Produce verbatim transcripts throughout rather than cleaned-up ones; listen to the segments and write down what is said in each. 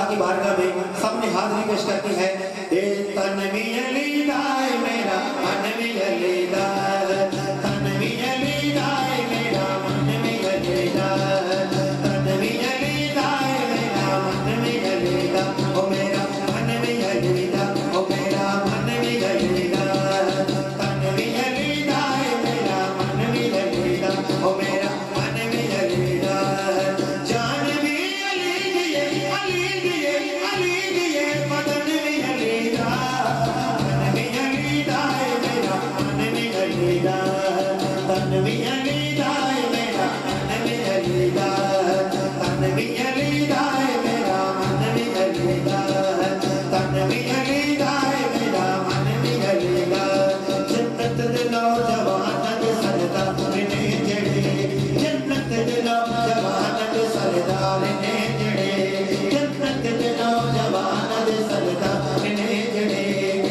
की बारगाह में सबने हाजिरी पेश करती है। तनवी अली दाए मेरा मनवी अली दाए, तनवी अली दाए मेरा मनवी अली दाए, तनवी अली दाए मेरा मनवी अली दाए, ओ मेरा मनवी अली दाए, ओ मेरा मनवी अली दाए, तनवी अली दाए मेरा मनवी अली दाए, ओ मेरा मनवी अली दाए। जानवी अली दिए अली दिए अली दिए मदन भी अली दाए, मनवी अली दाए मेरा मनवी अली दाए, तनवी अली दाए मेरा मनवी अली दाए, तनवी अली दाए मेरा मनवी अली दाए, तनवी अली दाए मेरा मनवी अली दाए। जन्नत दिलो जवान दे सरदार ने जड़े, जन्नत दिलो जवान दे सरदार ने जड़े, जन्नत दिलो जवान दे सरदार ने जड़े।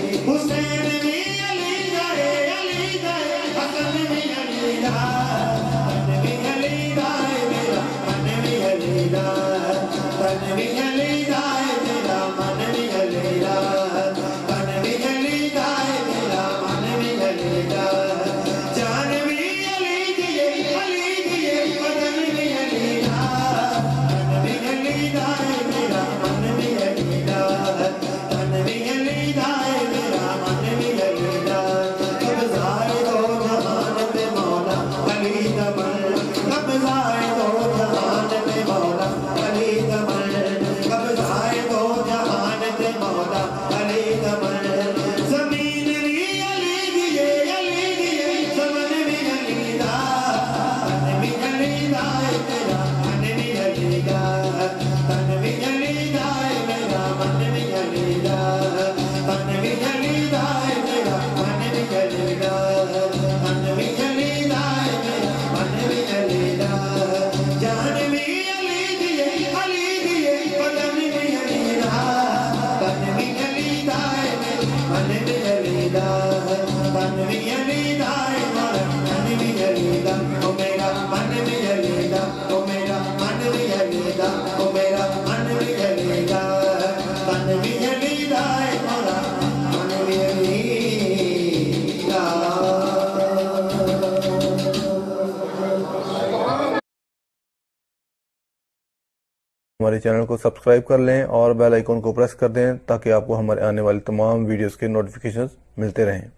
हुसैन भी अली दाए अली दाए, हसन भी अली दाए, तनवी अली दाए मेरा मनवी अली दाए, तनवी अली दाए मेरा मनवी अली दाए, तनवी अली दाए मेरा मनवी अली दाए। जानवी अली दिए अली दिए मदन भी अली दाए, तनवी अली दाए मेरा मनवी अली दाए, तनवी अली दाए मेरा मनवी अली दाए। कब्ज़ाए दो जहान पे मौला अली दमन, कब्ज़ाए दो जहान पे मौला अली दमन, कब्ज़ाए दो जहान पे मौला अली दमन। ज़मीन भी अली दिए अली दिए ज़मन भी अली दाए, तनवी अली दाए मेरा मनवी अली दाए, तनवी अली दाए मेरा मनवी अली दाए, तनवी अली दाए मेरा मनवी अली दाए, तनवी अली दाए मेरा मनवी अली दाए। जानवी अली दिए अली दिए मदन भी अली दाए, तनवी अली दाए मेरा मनवी अली दाए, तनवी अली दाए मेरा मनवी अली दाए, ओ मेरा मनवी अली दाए, ओ मेरा मनवी अली दाए, ओ मेरा मनवी अली दाए, तनवी अली दाए मेरा मनवी अली दाए। हमारे चैनल को सब्सक्राइब कर लें और बेल आइकन को प्रेस कर दें ताकि आपको हमारे आने वाली तमाम वीडियोस के नोटिफिकेशंस मिलते रहें।